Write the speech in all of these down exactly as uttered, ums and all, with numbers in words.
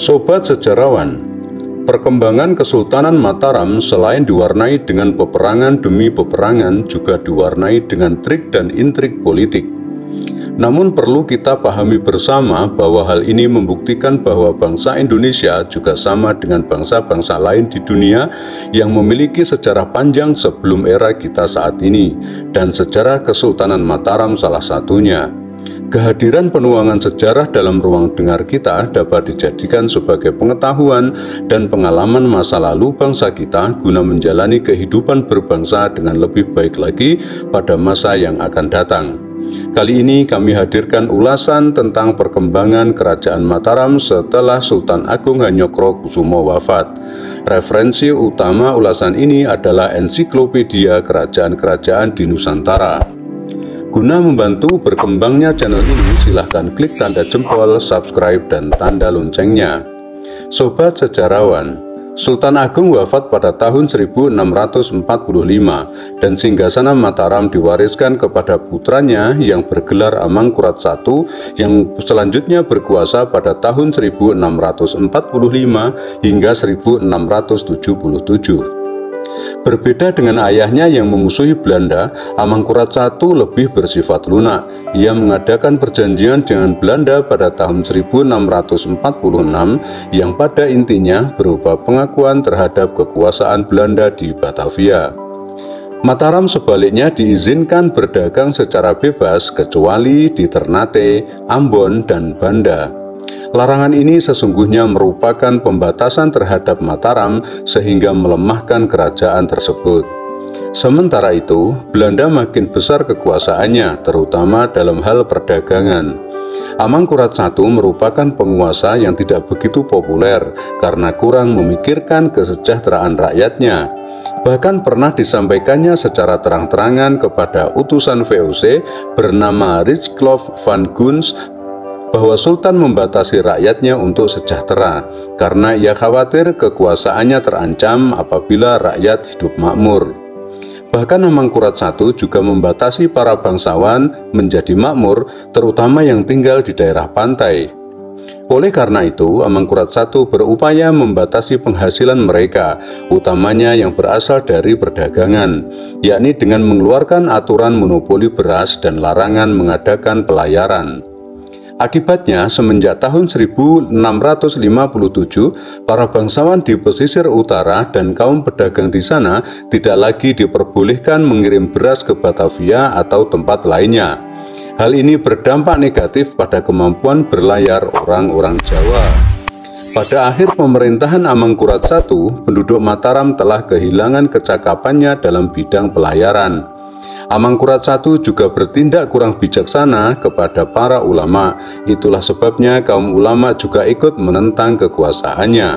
Sobat sejarawan, perkembangan Kesultanan Mataram selain diwarnai dengan peperangan demi peperangan juga diwarnai dengan trik dan intrik politik. Namun perlu kita pahami bersama bahwa hal ini membuktikan bahwa bangsa Indonesia juga sama dengan bangsa-bangsa lain di dunia yang memiliki sejarah panjang sebelum era kita saat ini, dan sejarah Kesultanan Mataram salah satunya. Kehadiran penuangan sejarah dalam ruang dengar kita dapat dijadikan sebagai pengetahuan dan pengalaman masa lalu bangsa kita guna menjalani kehidupan berbangsa dengan lebih baik lagi pada masa yang akan datang. Kali ini kami hadirkan ulasan tentang perkembangan Kerajaan Mataram setelah Sultan Agung Hanyokrokusumo wafat. Referensi utama ulasan ini adalah ensiklopedia kerajaan-kerajaan di Nusantara. Guna membantu berkembangnya channel ini, silahkan klik tanda jempol, subscribe, dan tanda loncengnya. Sobat sejarawan, Sultan Agung wafat pada tahun seribu enam ratus empat puluh lima dan singgasana Mataram diwariskan kepada putranya yang bergelar Amangkurat I yang selanjutnya berkuasa pada tahun seribu enam ratus empat puluh lima hingga seribu enam ratus tujuh puluh tujuh. Berbeda dengan ayahnya yang memusuhi Belanda, Amangkurat I lebih bersifat lunak. Ia mengadakan perjanjian dengan Belanda pada tahun seribu enam ratus empat puluh enam yang pada intinya berupa pengakuan terhadap kekuasaan Belanda di Batavia. Mataram sebaliknya diizinkan berdagang secara bebas kecuali di Ternate, Ambon, dan Banda. Larangan ini sesungguhnya merupakan pembatasan terhadap Mataram sehingga melemahkan kerajaan tersebut. Sementara itu, Belanda makin besar kekuasaannya, terutama dalam hal perdagangan. Amangkurat I merupakan penguasa yang tidak begitu populer karena kurang memikirkan kesejahteraan rakyatnya. Bahkan pernah disampaikannya secara terang-terangan kepada utusan V O C bernama Richclof van Guns bahwa Sultan membatasi rakyatnya untuk sejahtera karena ia khawatir kekuasaannya terancam apabila rakyat hidup makmur. Bahkan Amangkurat I juga membatasi para bangsawan menjadi makmur, terutama yang tinggal di daerah pantai. Oleh karena itu, Amangkurat I berupaya membatasi penghasilan mereka, utamanya yang berasal dari perdagangan, yakni dengan mengeluarkan aturan monopoli beras dan larangan mengadakan pelayaran. Akibatnya, semenjak tahun seribu enam ratus lima puluh tujuh, para bangsawan di pesisir utara dan kaum pedagang di sana tidak lagi diperbolehkan mengirim beras ke Batavia atau tempat lainnya. Hal ini berdampak negatif pada kemampuan berlayar orang-orang Jawa. Pada akhir pemerintahan Amangkurat I, penduduk Mataram telah kehilangan kecakapannya dalam bidang pelayaran. Amangkurat I juga bertindak kurang bijaksana kepada para ulama. Itulah sebabnya kaum ulama juga ikut menentang kekuasaannya.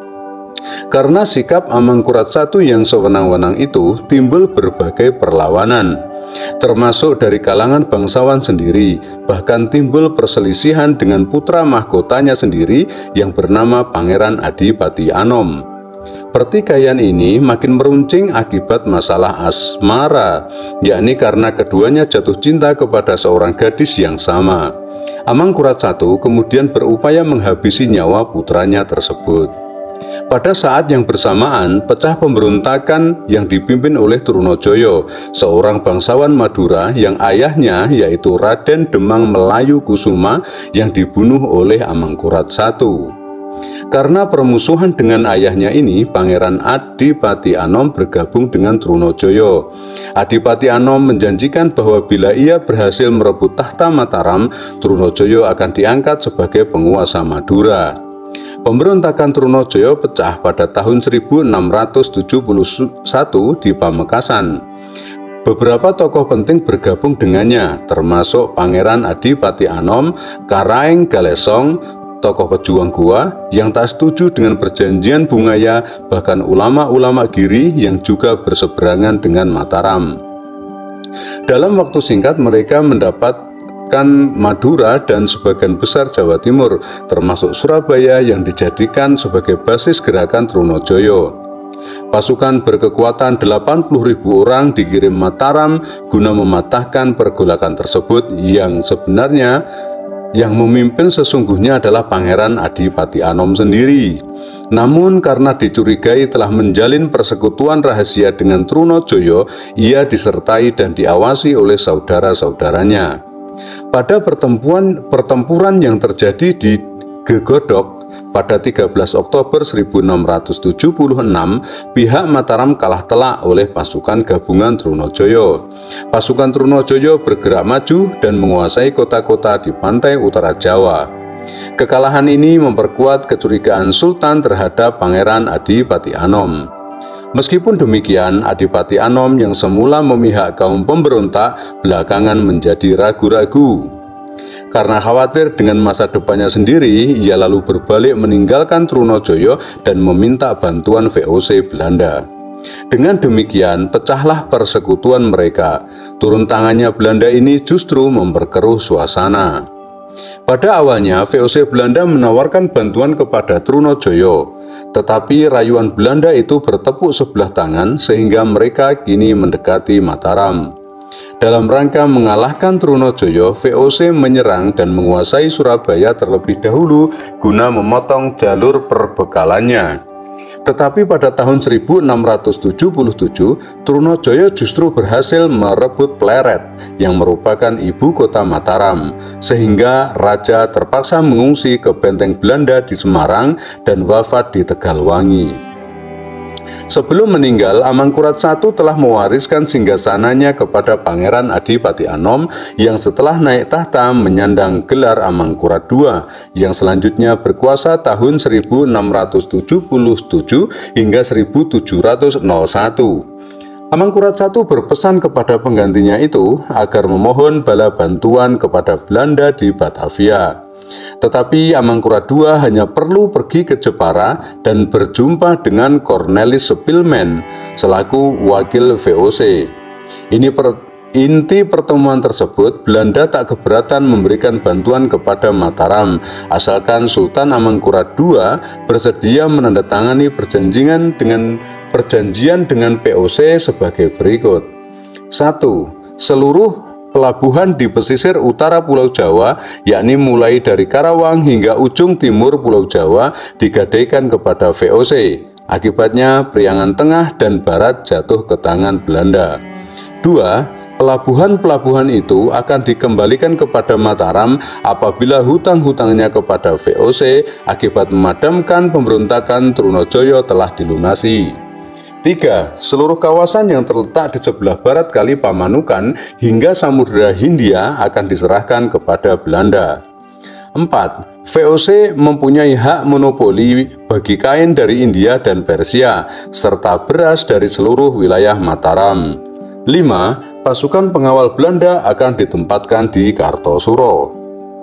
Karena sikap Amangkurat I yang sewenang-wenang itu, timbul berbagai perlawanan, termasuk dari kalangan bangsawan sendiri. Bahkan timbul perselisihan dengan putra mahkotanya sendiri yang bernama Pangeran Adipati Anom. Pertikaian ini makin meruncing akibat masalah asmara, yakni karena keduanya jatuh cinta kepada seorang gadis yang sama. Amangkurat I kemudian berupaya menghabisi nyawa putranya tersebut. Pada saat yang bersamaan, pecah pemberontakan yang dipimpin oleh Trunojoyo, seorang bangsawan Madura yang ayahnya yaitu Raden Demang Melayu Kusuma yang dibunuh oleh Amangkurat I. Karena permusuhan dengan ayahnya ini, Pangeran Adipati Anom bergabung dengan Trunojoyo. Adipati Anom menjanjikan bahwa bila ia berhasil merebut tahta Mataram, Trunojoyo akan diangkat sebagai penguasa Madura. Pemberontakan Trunojoyo pecah pada tahun seribu enam ratus tujuh puluh satu di Pamekasan. Beberapa tokoh penting bergabung dengannya, termasuk Pangeran Adipati Anom, Karaeng Galesong, tokoh pejuang Goa yang tak setuju dengan perjanjian Bungaya, bahkan ulama-ulama Giri yang juga berseberangan dengan Mataram. Dalam waktu singkat mereka mendapatkan Madura dan sebagian besar Jawa Timur, termasuk Surabaya yang dijadikan sebagai basis gerakan Trunojoyo. Pasukan berkekuatan delapan puluh ribu orang dikirim Mataram guna mematahkan pergolakan tersebut yang sebenarnya Yang memimpin sesungguhnya adalah Pangeran Adipati Anom sendiri. Namun karena dicurigai telah menjalin persekutuan rahasia dengan Trunojoyo, ia disertai dan diawasi oleh saudara-saudaranya. Pada pertempuran, pertempuran yang terjadi di Gegodok pada tiga belas Oktober seribu enam ratus tujuh puluh enam, pihak Mataram kalah telak oleh pasukan gabungan Trunojoyo. Pasukan Trunojoyo bergerak maju dan menguasai kota-kota di pantai utara Jawa. Kekalahan ini memperkuat kecurigaan Sultan terhadap Pangeran Adipati Anom. Meskipun demikian, Adipati Anom yang semula memihak kaum pemberontak belakangan menjadi ragu-ragu. Karena khawatir dengan masa depannya sendiri, ia lalu berbalik meninggalkan Trunojoyo dan meminta bantuan V O C Belanda. Dengan demikian, pecahlah persekutuan mereka. Turun tangannya Belanda ini justru memperkeruh suasana. Pada awalnya, V O C Belanda menawarkan bantuan kepada Trunojoyo, tetapi rayuan Belanda itu bertepuk sebelah tangan sehingga mereka kini mendekati Mataram. Dalam rangka mengalahkan Trunojoyo, V O C menyerang dan menguasai Surabaya terlebih dahulu guna memotong jalur perbekalannya. Tetapi pada tahun seribu enam ratus tujuh puluh tujuh, Trunojoyo justru berhasil merebut Pleret yang merupakan ibu kota Mataram, sehingga raja terpaksa mengungsi ke benteng Belanda di Semarang dan wafat di Tegalwangi. Sebelum meninggal, Amangkurat I telah mewariskan singgasananya kepada Pangeran Adipati Anom yang setelah naik tahta menyandang gelar Amangkurat kedua, yang selanjutnya berkuasa tahun seribu enam ratus tujuh puluh tujuh hingga seribu tujuh ratus satu. Amangkurat I berpesan kepada penggantinya itu agar memohon bala bantuan kepada Belanda di Batavia. Tetapi Amangkurat kedua hanya perlu pergi ke Jepara dan berjumpa dengan Cornelis Spilman selaku wakil V O C. Ini per, inti pertemuan tersebut, Belanda tak keberatan memberikan bantuan kepada Mataram, asalkan Sultan Amangkurat kedua bersedia menandatangani perjanjian dengan perjanjian dengan P O C sebagai berikut. satu. Seluruh pelabuhan di pesisir utara Pulau Jawa, yakni mulai dari Karawang hingga ujung timur Pulau Jawa, digadaikan kepada V O C. Akibatnya, Priangan Tengah dan Barat jatuh ke tangan Belanda. Dua. Pelabuhan-pelabuhan itu akan dikembalikan kepada Mataram apabila hutang-hutangnya kepada V O C akibat memadamkan pemberontakan Trunojoyo telah dilunasi. Tiga. Seluruh kawasan yang terletak di sebelah barat Kali Pamanukan hingga Samudra Hindia akan diserahkan kepada Belanda. Empat. V O C mempunyai hak monopoli bagi kain dari India dan Persia, serta beras dari seluruh wilayah Mataram. Lima. Pasukan pengawal Belanda akan ditempatkan di Kartosuro.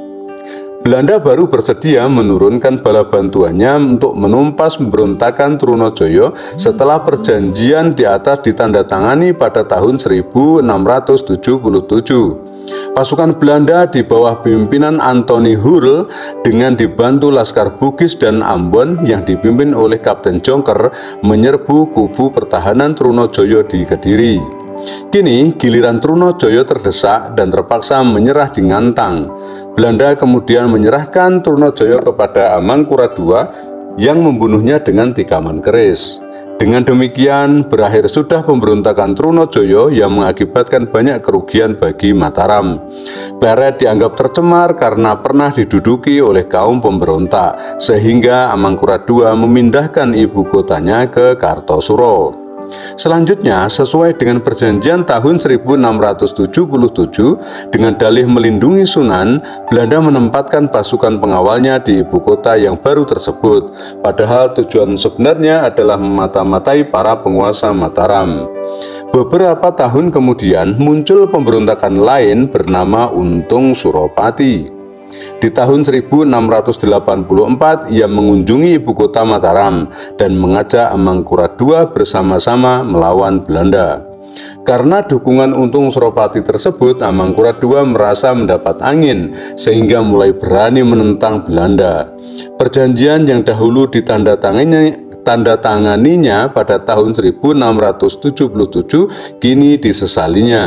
Belanda baru bersedia menurunkan bala bantuannya untuk menumpas pemberontakan Trunojoyo setelah perjanjian di atas ditandatangani pada tahun seribu enam ratus tujuh puluh tujuh. Pasukan Belanda di bawah pimpinan Anthony Hurl dengan dibantu Laskar Bugis dan Ambon yang dipimpin oleh Kapten Jonker menyerbu kubu pertahanan Trunojoyo di Kediri. Kini giliran Trunojoyo terdesak dan terpaksa menyerah di Ngantang. Belanda kemudian menyerahkan Trunojoyo kepada Amangkurat kedua yang membunuhnya dengan tikaman keris. Dengan demikian berakhir sudah pemberontakan Trunojoyo yang mengakibatkan banyak kerugian bagi Mataram. Pleret dianggap tercemar karena pernah diduduki oleh kaum pemberontak, sehingga Amangkurat kedua memindahkan ibu kotanya ke Kartosuro. Selanjutnya, sesuai dengan perjanjian tahun seribu enam ratus tujuh puluh tujuh, dengan dalih melindungi Sunan, Belanda menempatkan pasukan pengawalnya di ibu kota yang baru tersebut, padahal tujuan sebenarnya adalah memata-matai para penguasa Mataram. Beberapa tahun kemudian muncul pemberontakan lain bernama Untung Suropati. Di tahun seribu enam ratus delapan puluh empat, ia mengunjungi ibu kota Mataram dan mengajak Amangkurat kedua bersama-sama melawan Belanda. Karena dukungan Untung Suropati tersebut, Amangkurat kedua merasa mendapat angin sehingga mulai berani menentang Belanda. Perjanjian yang dahulu ditandatangani tanda tanganinya pada tahun seribu enam ratus tujuh puluh tujuh kini disesalinya.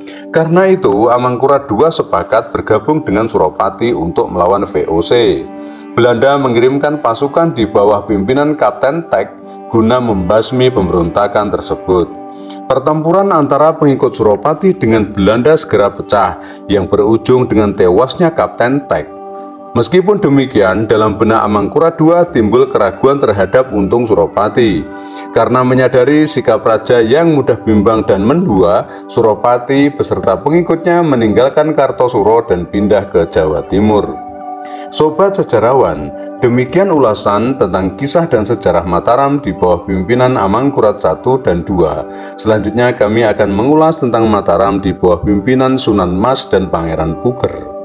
Karena itu, Amangkurat kedua sepakat bergabung dengan Suropati untuk melawan V O C. Belanda mengirimkan pasukan di bawah pimpinan Kapten Tek guna membasmi pemberontakan tersebut. Pertempuran antara pengikut Suropati dengan Belanda segera pecah, yang berujung dengan tewasnya Kapten Tek. Meskipun demikian, dalam benak Amangkurat kedua timbul keraguan terhadap Untung Suropati. Karena menyadari sikap raja yang mudah bimbang dan mendua, Suropati beserta pengikutnya meninggalkan Kartosuro dan pindah ke Jawa Timur. Sobat sejarawan, demikian ulasan tentang kisah dan sejarah Mataram di bawah pimpinan Amangkurat satu dan dua. Selanjutnya kami akan mengulas tentang Mataram di bawah pimpinan Sunan Mas dan Pangeran Puger.